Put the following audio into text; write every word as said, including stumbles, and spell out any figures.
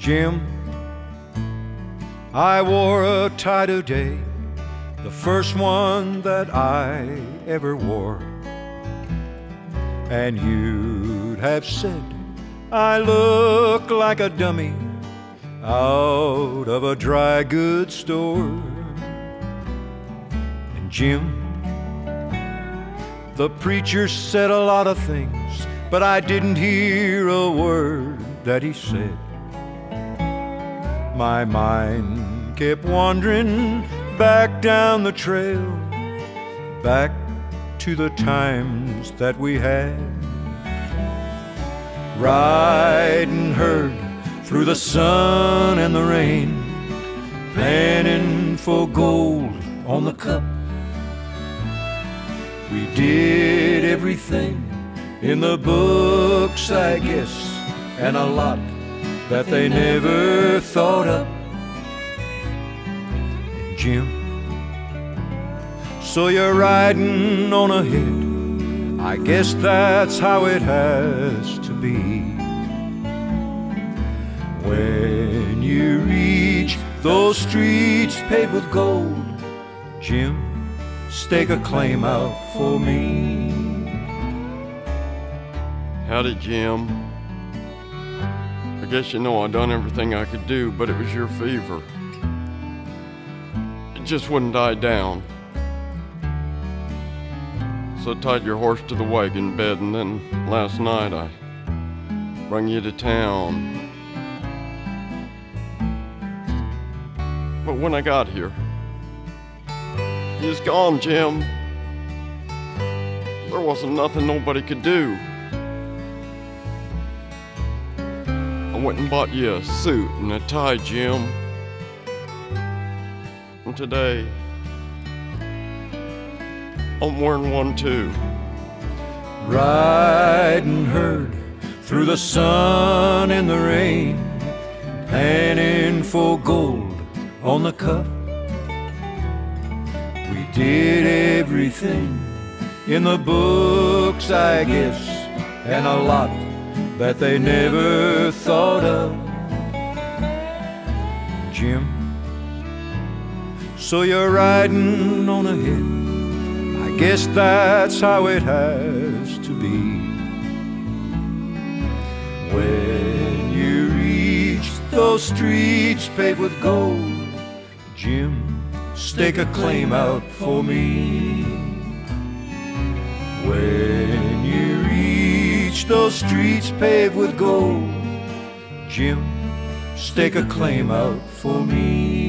Jim, I wore a tie today, the first one that I ever wore, and you'd have said I look like a dummy out of a dry goods store. And Jim, the preacher said a lot of things, but I didn't hear a word that he said. My mind kept wandering back down the trail, back to the times that we had, riding herd through the sun and the rain, panning for gold on the cup. We did everything in the books, I guess, and a lot that they never thought up. And Jim, so you're riding on ahead, I guess that's how it has to be. When you reach those streets paved with gold, Jim, stake a claim out for me. Howdy, Jim. I guess you know I done everything I could do, but it was your fever. It just wouldn't die down. So I tied your horse to the wagon bed, and then last night I brung you to town. But when I got here, you was gone, Jim. There wasn't nothing nobody could do. I went and bought you a suit and a tie, Jim. And today, I'm wearing one too. Riding herd through the sun and the rain, panning for gold on the cup. We did everything in the books, I guess, and a lot that they never thought of. Jim, so you're riding on ahead, I guess that's how it has to be. When you reach those streets paved with gold, Jim, stake a claim out for me. When you reach those streets paved with gold, Jim, stake a claim out for me.